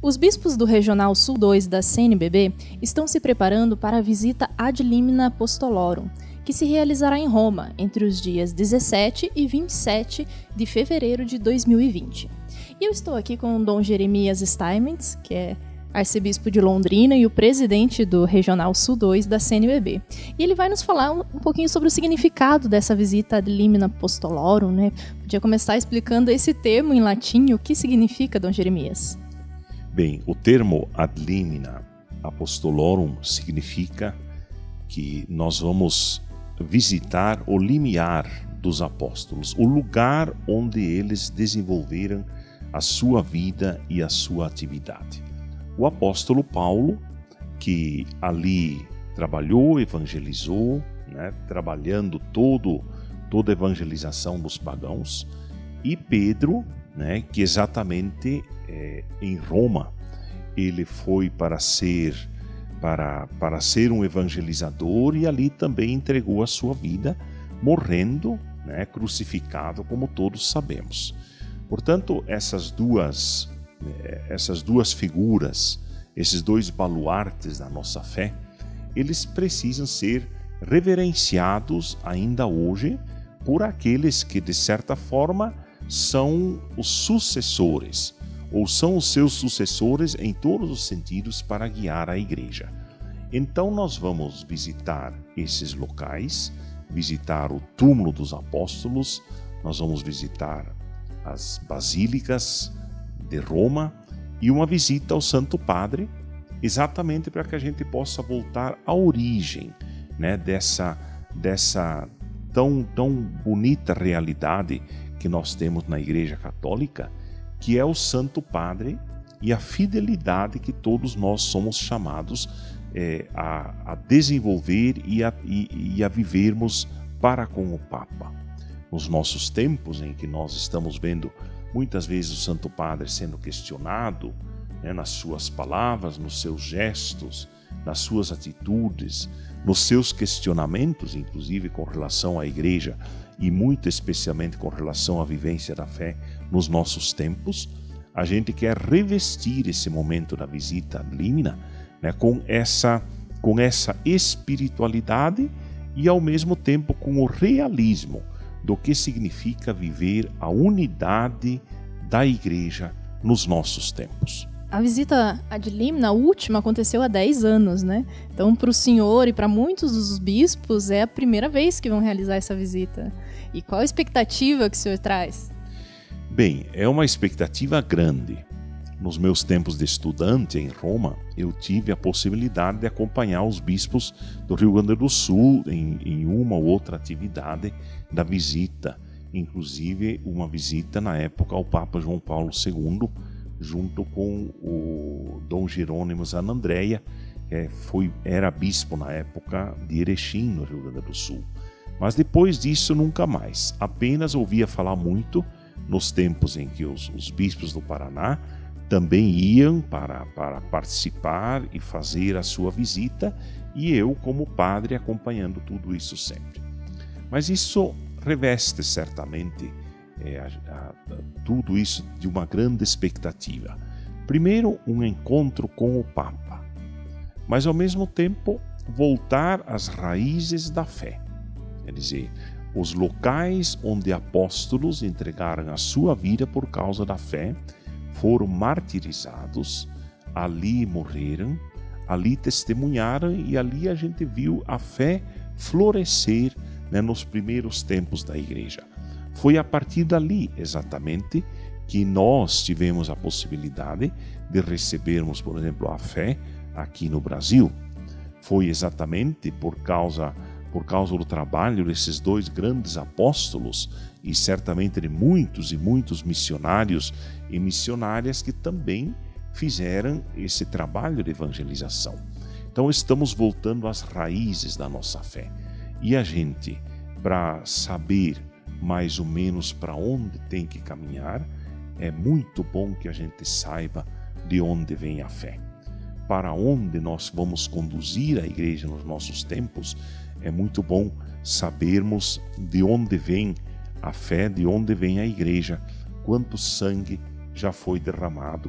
Os bispos do Regional Sul 2 da CNBB estão se preparando para a visita ad limina apostolorum, que se realizará em Roma entre os dias 17 e 27 de fevereiro de 2020. E eu estou aqui com o Dom Jeremias Steinmetz, que é arcebispo de Londrina e o presidente do Regional Sul 2 da CNBB. E ele vai nos falar um pouquinho sobre o significado dessa visita ad limina apostolorum, né? Podia começar explicando esse termo em latim, o que significa, Dom Jeremias? Bem, o termo ad limina apostolorum significa que nós vamos visitar o limiar dos apóstolos, o lugar onde eles desenvolveram a sua vida e a sua atividade. O apóstolo Paulo, que ali trabalhou, evangelizou, né, trabalhando toda a evangelização dos pagãos, e Pedro, né, que exatamente em Roma ele foi para ser um evangelizador e ali também entregou a sua vida, morrendo, né, crucificado, como todos sabemos. Portanto, essas duas figuras, esses dois baluartes da nossa fé, eles precisam ser reverenciados ainda hoje por aqueles que, de certa forma, são os sucessores, ou são os seus sucessores em todos os sentidos para guiar a igreja. Então nós vamos visitar esses locais, visitar o túmulo dos apóstolos, nós vamos visitar as basílicas de Roma e uma visita ao Santo Padre, exatamente para que a gente possa voltar à origem, né, dessa tão bonita realidade que nós temos na Igreja Católica, que é o Santo Padre e a fidelidade que todos nós somos chamados a desenvolver e a vivermos para com o Papa. Nos nossos tempos em que nós estamos vendo muitas vezes o Santo Padre sendo questionado, né, nas suas palavras, nos seus gestos, nas suas atitudes, nos seus questionamentos, inclusive com relação à Igreja e muito especialmente com relação à vivência da fé nos nossos tempos, a gente quer revestir esse momento da visita ad limina, né, com essa espiritualidade e ao mesmo tempo com o realismo do que significa viver a unidade da Igreja nos nossos tempos. A visita ad limina, a última, aconteceu há 10 anos, né? Então, para o senhor e para muitos dos bispos, é a primeira vez que vão realizar essa visita. E qual a expectativa que o senhor traz? Bem, é uma expectativa grande. Nos meus tempos de estudante em Roma, eu tive a possibilidade de acompanhar os bispos do Rio Grande do Sul em uma ou outra atividade da visita, inclusive uma visita na época ao Papa João Paulo II, junto com o Dom Jerônimo Zanandreia, que era bispo na época de Erechim, no Rio Grande do Sul. Mas depois disso nunca mais, apenas ouvia falar muito nos tempos em que os bispos do Paraná também iam para participar e fazer a sua visita, e eu como padre acompanhando tudo isso sempre. Mas isso reveste certamente tudo isso de uma grande expectativa. Primeiro, um encontro com o Papa, mas ao mesmo tempo voltar às raízes da fé. Quer dizer, os locais onde apóstolos entregaram a sua vida por causa da fé, foram martirizados, ali morreram, ali testemunharam e ali a gente viu a fé florescer, né, nos primeiros tempos da Igreja. Foi a partir dali, exatamente, que nós tivemos a possibilidade de recebermos, por exemplo, a fé aqui no Brasil. Foi exatamente por causa do trabalho desses dois grandes apóstolos e certamente de muitos e muitos missionários e missionárias que também fizeram esse trabalho de evangelização. Então estamos voltando às raízes da nossa fé. E a gente, para saber mais ou menos para onde tem que caminhar, é muito bom que a gente saiba de onde vem a fé. Para onde nós vamos conduzir a igreja nos nossos tempos, é muito bom sabermos de onde vem a fé, de onde vem a igreja, quanto sangue já foi derramado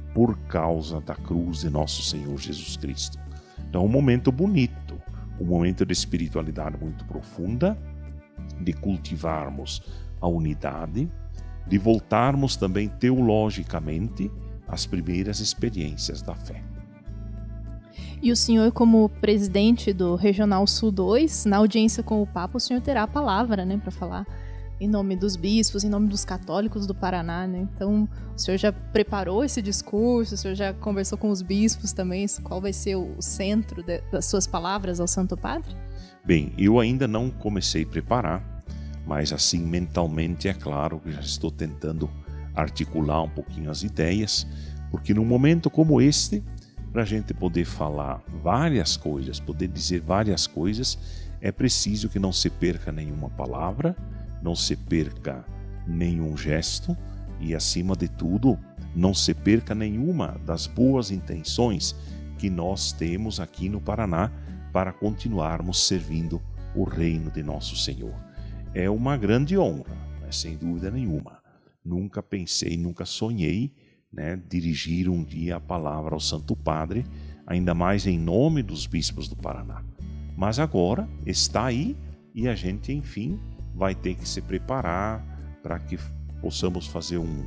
por causa da cruz de nosso Senhor Jesus Cristo. Então, um momento bonito, um momento de espiritualidade muito profunda, de cultivarmos a unidade, de voltarmos também teologicamente às primeiras experiências da fé. E o senhor, como presidente do Regional Sul 2, na audiência com o Papa, o senhor terá a palavra, né, para falar em nome dos bispos, em nome dos católicos do Paraná, né? Então, o senhor já preparou esse discurso, o senhor já conversou com os bispos também, qual vai ser o centro das suas palavras ao Santo Padre? Bem, eu ainda não comecei a preparar, mas assim mentalmente é claro que já estou tentando articular um pouquinho as ideias, porque num momento como este, para a gente poder falar várias coisas, poder dizer várias coisas, é preciso que não se perca nenhuma palavra, não se perca nenhum gesto e, acima de tudo, não se perca nenhuma das boas intenções que nós temos aqui no Paraná para continuarmos servindo o reino de nosso Senhor. É uma grande honra, né, sem dúvida nenhuma. Nunca pensei, nunca sonhei, né, dirigir um dia a palavra ao Santo Padre, ainda mais em nome dos bispos do Paraná. Mas agora está aí e a gente, enfim, vai ter que se preparar para que possamos fazer um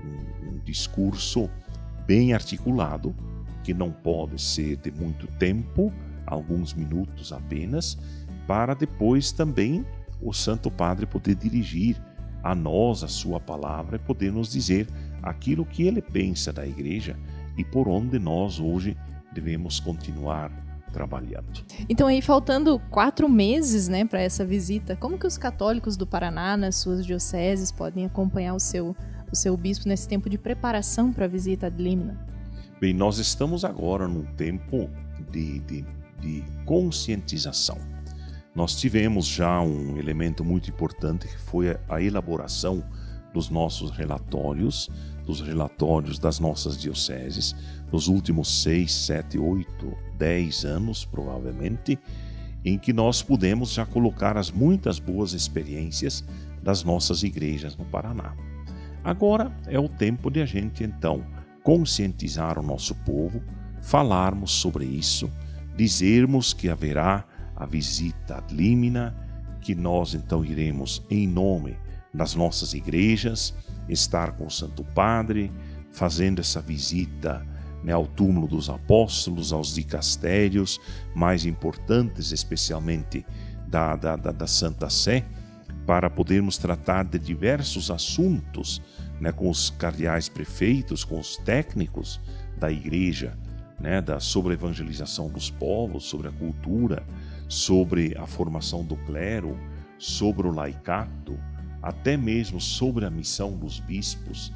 discurso bem articulado, que não pode ser de muito tempo, alguns minutos apenas, para depois também o Santo Padre poder dirigir a nós a sua palavra e poder nos dizer aquilo que ele pensa da Igreja e por onde nós hoje devemos continuar trabalhando. Então, aí faltando 4 meses, né, para essa visita, como que os católicos do Paraná, nas suas dioceses, podem acompanhar o seu bispo nesse tempo de preparação para a visita ad limina? Bem, nós estamos agora num tempo de conscientização. Nós tivemos já um elemento muito importante que foi a elaboração dos nossos relatórios, dos relatórios das nossas dioceses, nos últimos 6, 7, 8, 10 anos, provavelmente, em que nós pudemos já colocar as muitas boas experiências das nossas igrejas no Paraná. Agora é o tempo de a gente, então, conscientizar o nosso povo, falarmos sobre isso, dizermos que haverá a visita ad limina, que nós então iremos em nome das nossas igrejas, estar com o Santo Padre, fazendo essa visita, né, ao túmulo dos apóstolos, aos dicastérios mais importantes, especialmente da Santa Sé, para podermos tratar de diversos assuntos, né, com os cardeais prefeitos, com os técnicos da igreja, né, sobre a evangelização dos povos, sobre a cultura, sobre a formação do clero, sobre o laicato, até mesmo sobre a missão dos bispos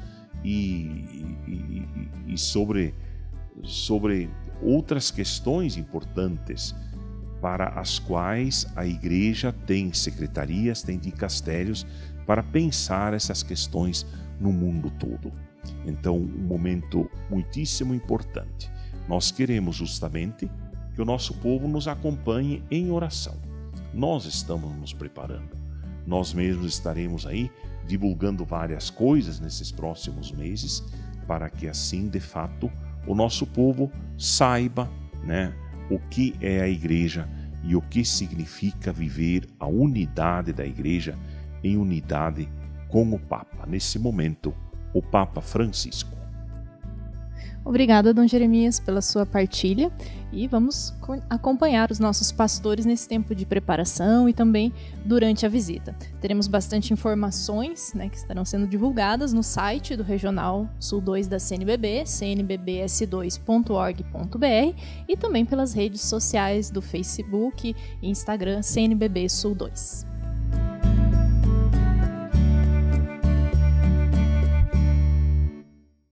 e sobre outras questões importantes para as quais a igreja tem secretarias, tem dicastérios para pensar essas questões no mundo todo. Então, um momento muitíssimo importante. Nós queremos justamente que o nosso povo nos acompanhe em oração. Nós estamos nos preparando. Nós mesmos estaremos aí divulgando várias coisas nesses próximos meses para que assim, de fato, o nosso povo saiba, né, o que é a igreja e o que significa viver a unidade da igreja em unidade com o Papa. Nesse momento, o Papa Francisco. Obrigada, Dom Jeremias, pela sua partilha e vamos acompanhar os nossos pastores nesse tempo de preparação e também durante a visita. Teremos bastante informações, né, que estarão sendo divulgadas no site do Regional Sul 2 da CNBB, cnbbs2.org.br e também pelas redes sociais do Facebook e Instagram CNBB Sul 2.